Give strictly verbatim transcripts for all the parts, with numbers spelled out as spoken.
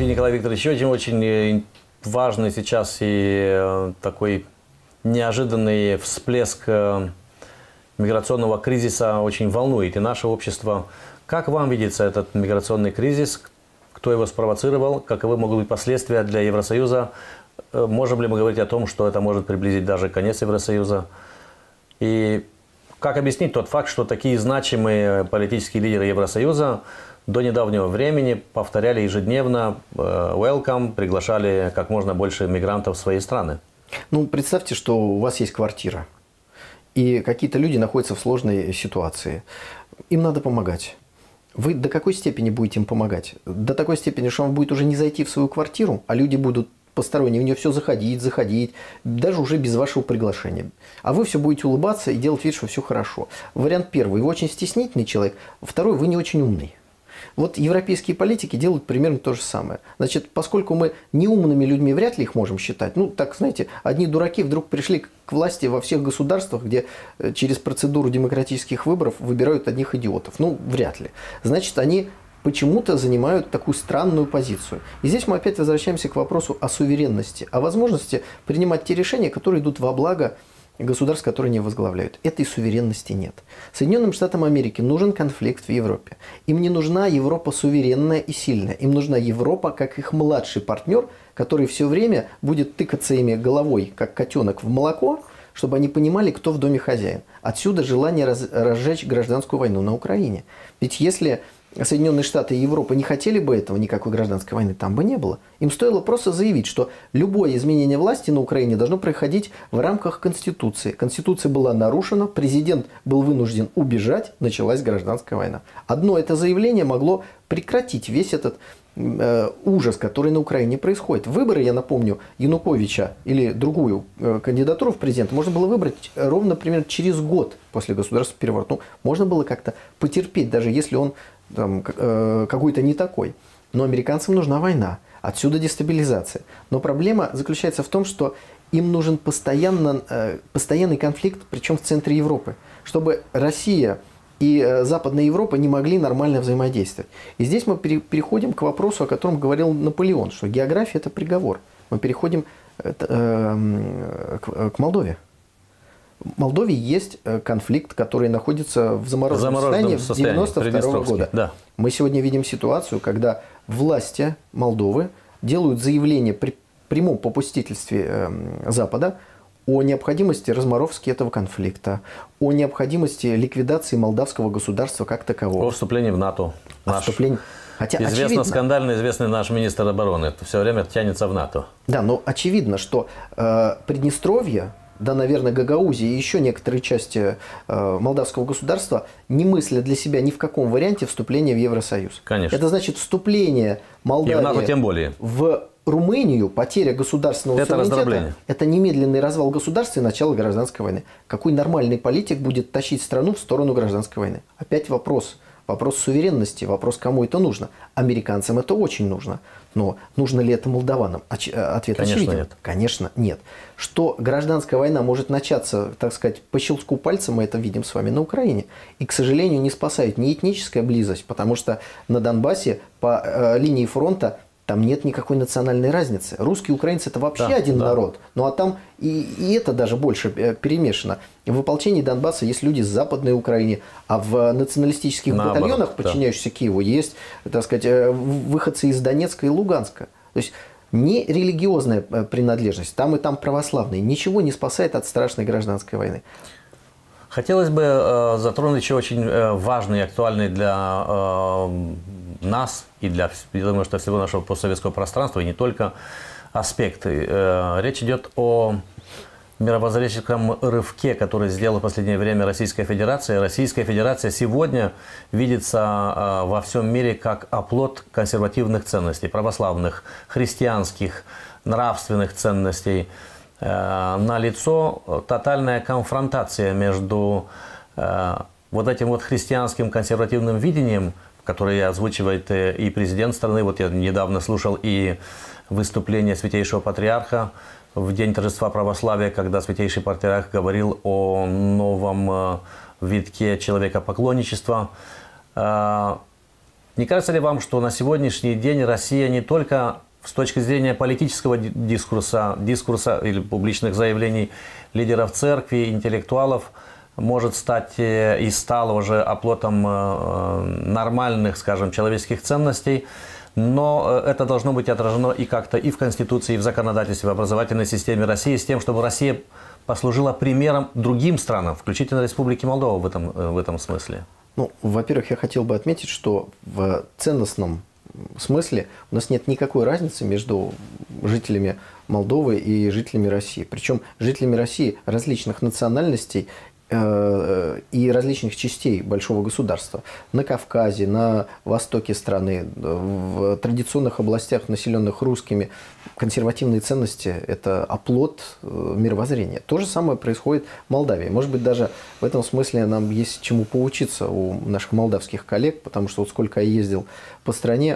Позвольте, Николай Викторович, очень, очень важный сейчас и такой неожиданный всплеск миграционного кризиса очень волнует и наше общество. Как вам видится этот миграционный кризис? Кто его спровоцировал? Каковы могут быть последствия для Евросоюза? Можем ли мы говорить о том, что это может приблизить даже конец Евросоюза? И как объяснить тот факт, что такие значимые политические лидеры Евросоюза до недавнего времени повторяли ежедневно «welcome», приглашали как можно больше мигрантов в свои страны? Ну, представьте, что у вас есть квартира, и какие-то люди находятся в сложной ситуации. Им надо помогать. Вы до какой степени будете им помогать? До такой степени, что вам будет уже не зайти в свою квартиру, а люди будут посторонние в нее все заходить, заходить, даже уже без вашего приглашения. А вы все будете улыбаться и делать вид, что все хорошо. Вариант первый. Вы очень стеснительный человек. Второй. Вы не очень умный. Вот европейские политики делают примерно то же самое. Значит, поскольку мы неумными людьми вряд ли их можем считать, ну, так, знаете, одни дураки вдруг пришли к власти во всех государствах, где через процедуру демократических выборов выбирают одних идиотов. Ну, вряд ли. Значит, они почему-то занимают такую странную позицию. И здесь мы опять возвращаемся к вопросу о суверенности, о возможности принимать те решения, которые идут во благо государств, которые не возглавляют. Этой суверенности нет. Соединенным Штатам Америки нужен конфликт в Европе. Им не нужна Европа суверенная и сильная. Им нужна Европа как их младший партнер, который все время будет тыкаться ими головой, как котенок в молоко, чтобы они понимали, кто в доме хозяин. Отсюда желание раз, разжечь гражданскую войну на Украине. Ведь если Соединенные Штаты и Европа не хотели бы этого, никакой гражданской войны там бы не было. Им стоило просто заявить, что любое изменение власти на Украине должно происходить в рамках Конституции. Конституция была нарушена, президент был вынужден убежать, началась гражданская война. Одно это заявление могло прекратить весь этот э, ужас, который на Украине происходит. Выборы, я напомню, Януковича или другую э, кандидатуру в президенты можно было выбрать ровно примерно через год после государственного переворота. Ну, можно было как-то потерпеть, даже если он там, э, какой-то не такой. Но американцам нужна война. Отсюда дестабилизация. Но проблема заключается в том, что им нужен постоянно, э, постоянный конфликт, причем в центре Европы, чтобы Россия и э, Западная Европа не могли нормально взаимодействовать. И здесь мы пере, переходим к вопросу, о котором говорил Наполеон, что география – это приговор. Мы переходим э, э, к, к Молдове. В Молдове есть конфликт, который находится в замороженном состоянии с девяносто второго года. Да. Мы сегодня видим ситуацию, когда власти Молдовы делают заявление при прямом попустительстве Запада о необходимости разморовки этого конфликта, о необходимости ликвидации молдавского государства как такового. О вступлении в НАТО. О вступлении... Хотя, известно, очевидно, скандально известный наш министр обороны. Это все время тянется в НАТО. Да, но очевидно, что э, Приднестровье, да, наверное, Гагаузия и еще некоторые части э, молдавского государства не мыслят для себя ни в каком варианте вступления в Евросоюз. Конечно. Это значит вступление Молдавии и в НАТО тем более. В Румынию, потеря государственного это суверенитета, это немедленный развал государства и начало гражданской войны. Какой нормальный политик будет тащить страну в сторону гражданской войны? Опять вопрос. Вопрос суверенности, вопрос, кому это нужно. Американцам это очень нужно. Но нужно ли это молдаванам? Ответ Конечно, очевиден. нет. Конечно, нет. Что гражданская война может начаться, так сказать, по щелчку пальца, мы это видим с вами на Украине. И, к сожалению, не спасает ни этническая близость, потому что на Донбассе по э, линии фронта там нет никакой национальной разницы. Русские и украинцы – это вообще да, один да. народ. Ну а там и, и это даже больше перемешано. В ополчении Донбасса есть люди с Западной Украины, а в националистических Наоборот, батальонах, подчиняющихся да. Киеву, есть, так сказать, выходцы из Донецка и Луганска. То есть не религиозная принадлежность, там и там православные, ничего не спасает от страшной гражданской войны. Хотелось бы э, затронуть еще очень э, важный и актуальный для э, нас и для, я думаю, что всего нашего постсоветского пространства, и не только, аспект. Э, речь идет о мировоззренческом рывке, который сделала в последнее время Российская Федерация. Российская Федерация сегодня видится э, во всем мире как оплот консервативных ценностей, православных, христианских, нравственных ценностей. Налицо тотальная конфронтация между э, вот этим вот христианским консервативным видением, которое озвучивает и президент страны. Вот я недавно слушал и выступление Святейшего Патриарха в День торжества православия, когда Святейший Патриарх говорил о новом э, витке человекопоклонничества. Э, Не кажется ли вам, что на сегодняшний день Россия не только с точки зрения политического дискурса, дискурса или публичных заявлений лидеров церкви, интеллектуалов, может стать и стала уже оплотом нормальных, скажем, человеческих ценностей, но это должно быть отражено и как-то и в Конституции, и в законодательстве, в образовательной системе России, с тем, чтобы Россия послужила примером другим странам, включительно Республике Молдова в этом, в этом смысле? Ну, во-первых, я хотел бы отметить, что в ценностном смысле у нас нет никакой разницы между жителями Молдовы и жителями России. Причем жителями России различных национальностей и различных частей большого государства. На Кавказе, на востоке страны, в традиционных областях, населенных русскими, консервативные ценности – это оплот мировоззрения. То же самое происходит в Молдавии. Может быть, даже в этом смысле нам есть чему поучиться у наших молдавских коллег, потому что вот сколько я ездил по стране,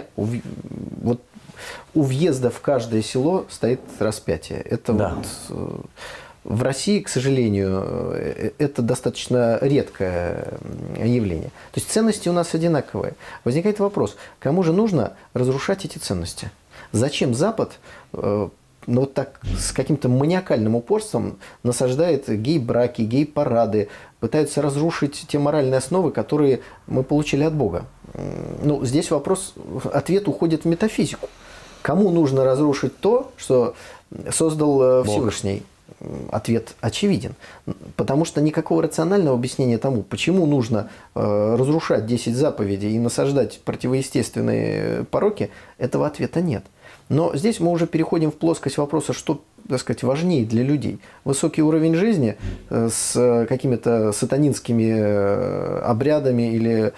вот у въезда в каждое село стоит распятие. Это да. вот... В России, к сожалению, это достаточно редкое явление. То есть ценности у нас одинаковые. Возникает вопрос, кому же нужно разрушать эти ценности? Зачем Запад ну, вот так с каким-то маниакальным упорством насаждает гей-браки, гей-парады, пытается разрушить те моральные основы, которые мы получили от Бога? Ну, здесь вопрос, ответ уходит в метафизику. Кому нужно разрушить то, что создал Бог. Всевышний? Ответ очевиден. Потому что никакого рационального объяснения тому, почему нужно э, разрушать десять заповедей и насаждать противоестественные пороки, этого ответа нет. Но здесь мы уже переходим в плоскость вопроса, что, так сказать, важнее для людей. Высокий уровень жизни э, с какими-то сатанинскими э, обрядами или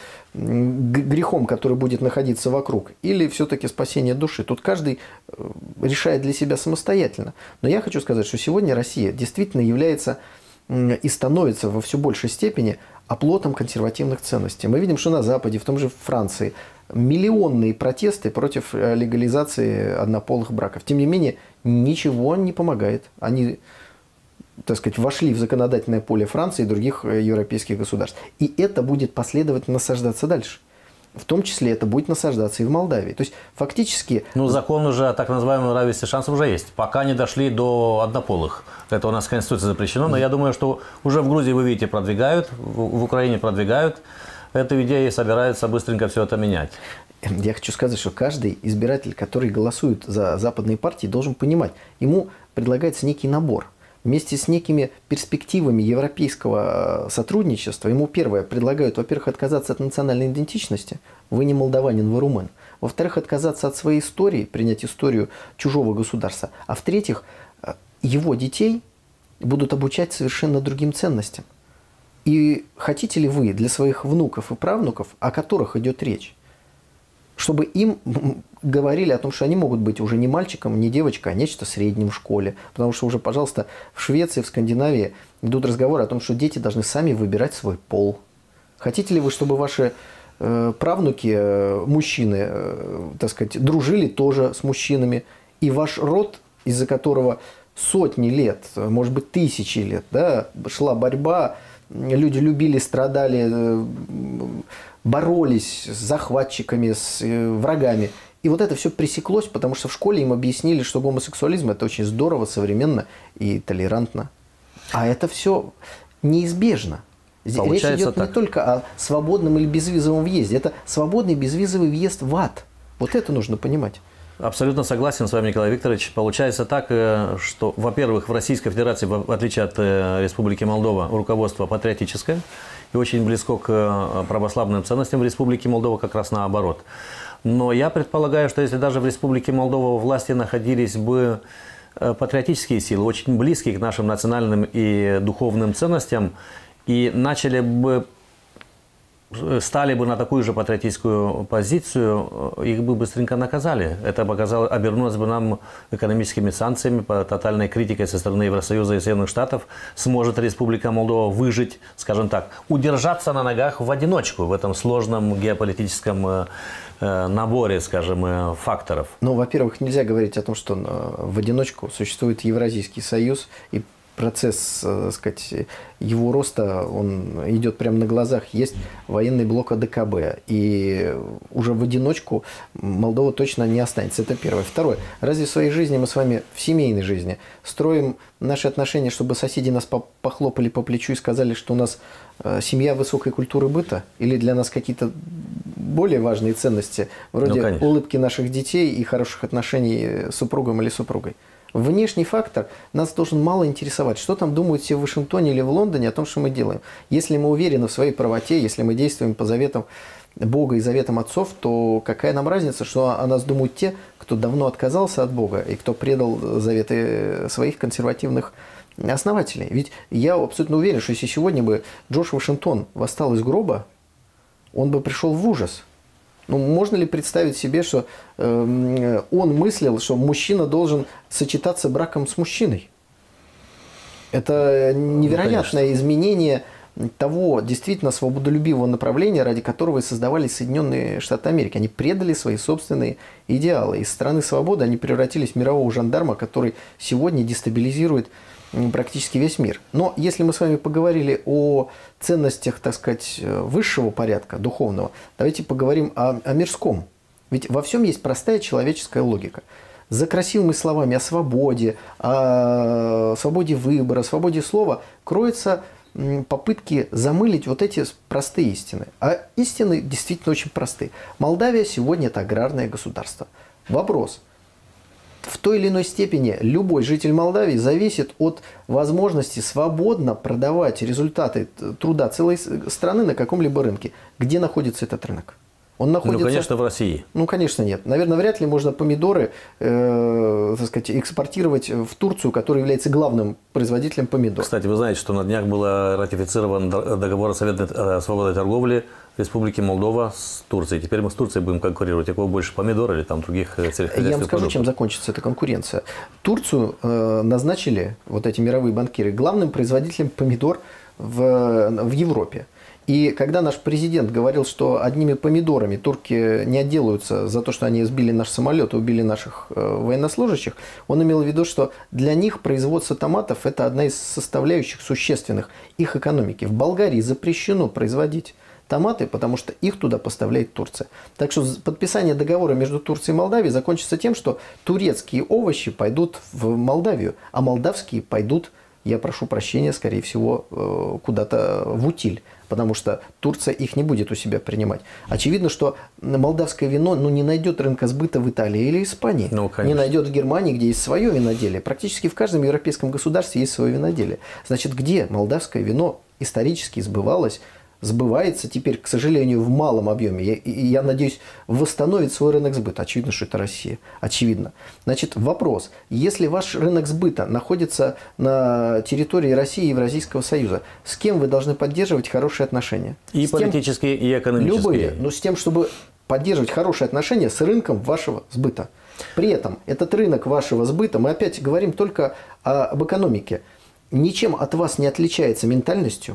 грехом, который будет находиться вокруг, или все-таки спасение души. Тут каждый решает для себя самостоятельно. Но я хочу сказать, что сегодня Россия действительно является и становится во все большей степени оплотом консервативных ценностей. Мы видим, что на Западе, в том же Франции, миллионные протесты против легализации однополых браков. Тем не менее, ничего не помогает. Они, так сказать, вошли в законодательное поле Франции и других европейских государств. И это будет последовательно насаждаться дальше. В том числе это будет насаждаться и в Молдавии. То есть фактически... Ну, закон уже о так называемом равенстве шансов уже есть. Пока не дошли до однополых. Это у нас в Конституции запрещено. Но я думаю, что уже в Грузии, вы видите, продвигают, в Украине продвигают эту идею и собираются быстренько все это менять. Я хочу сказать, что каждый избиратель, который голосует за западные партии, должен понимать, ему предлагается некий набор. Вместе с некими перспективами европейского сотрудничества ему, первое, предлагают, во-первых, отказаться от национальной идентичности. Вы не молдаванин, вы румын. Во-вторых, отказаться от своей истории, принять историю чужого государства. А в-третьих, его детей будут обучать совершенно другим ценностям. И хотите ли вы для своих внуков и правнуков, о которых идет речь, чтобы им говорили о том, что они могут быть уже не мальчиком, не девочкой, а нечто средним в школе. Потому что уже, пожалуйста, в Швеции, в Скандинавии идут разговоры о том, что дети должны сами выбирать свой пол. Хотите ли вы, чтобы ваши э, правнуки, э, мужчины, э, так сказать, дружили тоже с мужчинами, и ваш род, из-за которого сотни лет, может быть, тысячи лет, да, шла борьба, люди любили, страдали, боролись с захватчиками, с врагами. И вот это все пресеклось, потому что в школе им объяснили, что гомосексуализм – это очень здорово, современно и толерантно. А это все неизбежно. Получается, речь идет так. Не только о свободном или безвизовом въезде. Это свободный безвизовый въезд в ад. Вот это нужно понимать. Абсолютно согласен с вами, Николай Викторович. Получается так, что, во-первых, в Российской Федерации, в отличие от Республики Молдова, руководство патриотическое и очень близко к православным ценностям. В Республике Молдова как раз наоборот. Но я предполагаю, что если даже в Республике Молдова у власти находились бы патриотические силы, очень близкие к нашим национальным и духовным ценностям, и начали бы стали бы на такую же патриотическую позицию, их бы быстренько наказали. Это показало, обернулось бы нам экономическими санкциями, по тотальной критикой со стороны Евросоюза и Соединенных Штатов. Сможет Республика Молдова выжить, скажем так, удержаться на ногах в одиночку в этом сложном геополитическом наборе, скажем, факторов? Ну, во-первых, нельзя говорить о том, что в одиночку существует Евразийский союз и процесс, так сказать, его роста, он идет прямо на глазах. Есть военный блок А Дэ Ка Бэ. И уже в одиночку Молдова точно не останется. Это первое. Второе. Разве в своей жизни мы с вами, в семейной жизни, строим наши отношения, чтобы соседи нас похлопали по плечу и сказали, что у нас семья высокой культуры быта? Или для нас какие-то более важные ценности, вроде ну, улыбки наших детей и хороших отношений с супругом или супругой? Внешний фактор нас должен мало интересовать. Что там думают все в Вашингтоне или в Лондоне о том, что мы делаем. Если мы уверены в своей правоте, если мы действуем по заветам Бога и заветам отцов, то какая нам разница, что о нас думают те, кто давно отказался от Бога и кто предал заветы своих консервативных основателей. Ведь я абсолютно уверен, что если сегодня бы Джордж Вашингтон восстал из гроба, он бы пришел в ужас. Ну, можно ли представить себе, что э, он мыслил, что мужчина должен сочетаться браком с мужчиной? Это невероятное ну, изменение того действительно свободолюбивого направления, ради которого и создавались Соединенные Штаты Америки. Они предали свои собственные идеалы. Из страны свободы они превратились в мирового жандарма, который сегодня дестабилизирует практически весь мир. Но если мы с вами поговорили о ценностях, так сказать, высшего порядка, духовного, давайте поговорим о, о мирском. Ведь во всем есть простая человеческая логика. За красивыми словами о свободе, о свободе выбора, о свободе слова кроются попытки замылить вот эти простые истины. А истины действительно очень простые. Молдавия сегодня – это аграрное государство. Вопрос. В той или иной степени любой житель Молдавии зависит от возможности свободно продавать результаты труда целой страны на каком-либо рынке. Где находится этот рынок? Он находится... Ну, конечно, в России. Ну, конечно, нет. Наверное, вряд ли можно помидоры э, так сказать, экспортировать в Турцию, которая является главным производителем помидор. Кстати, вы знаете, что на днях был ратифицирован договор о свободной торговле Республики Молдова с Турцией. Теперь мы с Турцией будем конкурировать. У кого больше помидор или там других сельскохозяйственных Я вам скажу, продуктов. Чем закончится эта конкуренция. Турцию э, назначили вот эти мировые банкиры главным производителем помидор в, в Европе. И когда наш президент говорил, что одними помидорами турки не отделаются за то, что они сбили наш самолет и убили наших э, военнослужащих, он имел в виду, что для них производство томатов – это одна из составляющих существенных их экономики. В Болгарии запрещено производить томаты, потому что их туда поставляет Турция. Так что подписание договора между Турцией и Молдавией закончится тем, что турецкие овощи пойдут в Молдавию, а молдавские пойдут, я прошу прощения, скорее всего, куда-то в утиль, потому что Турция их не будет у себя принимать. Очевидно, что молдавское вино ну, не найдет рынка сбыта в Италии или Испании, ну, не найдет в Германии, где есть свое виноделие. Практически в каждом европейском государстве есть свое виноделие. Значит, где молдавское вино исторически сбывалось, сбывается теперь, к сожалению, в малом объеме. Я, я надеюсь, восстановит свой рынок сбыта. Очевидно, что это Россия. Очевидно. Значит, вопрос. Если ваш рынок сбыта находится на территории России и Евразийского союза, с кем вы должны поддерживать хорошие отношения? И с политические, тем, и экономические. Любые. Но с тем, чтобы поддерживать хорошие отношения с рынком вашего сбыта. При этом этот рынок вашего сбыта, мы опять говорим только об экономике, ничем от вас не отличается ментальностью,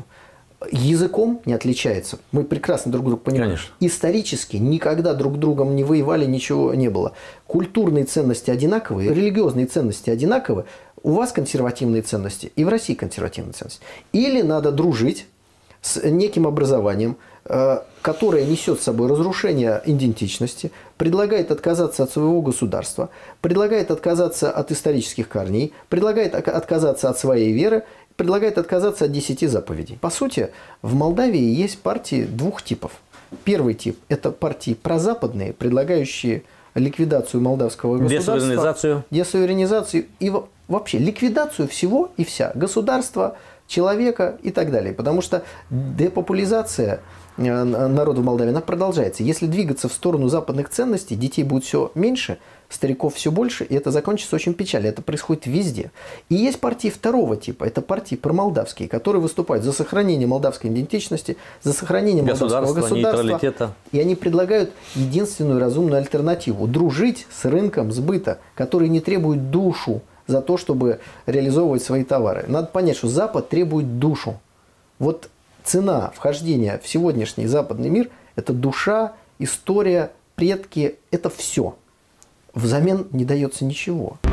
языком не отличается. Мы прекрасно друг друга понимаем. Конечно. Исторически никогда друг с другом не воевали, ничего не было. Культурные ценности одинаковые, религиозные ценности одинаковые. У вас консервативные ценности, и в России консервативные ценности. Или надо дружить с неким образованием, которое несет с собой разрушение идентичности, предлагает отказаться от своего государства, предлагает отказаться от исторических корней, предлагает отказаться от своей веры, предлагает отказаться от десяти заповедей. По сути, в Молдавии есть партии двух типов. Первый тип – это партии прозападные, предлагающие ликвидацию молдавского государства. Десуверенизацию. Десуверенизацию и вообще ликвидацию всего и вся. Государства, человека и так далее. Потому что депопулизация народа в Молдавии, она продолжается. Если двигаться в сторону западных ценностей, детей будет все меньше, стариков все больше, и это закончится очень печально. Это происходит везде. И есть партии второго типа. Это партии промолдавские, которые выступают за сохранение молдавской идентичности, за сохранение молдавского государства. Нейтралитета. И они предлагают единственную разумную альтернативу – дружить с рынком сбыта, который не требует душу за то, чтобы реализовывать свои товары. Надо понять, что Запад требует душу. Вот цена вхождения в сегодняшний западный мир – это душа, история, предки – это все. Взамен не дается ничего.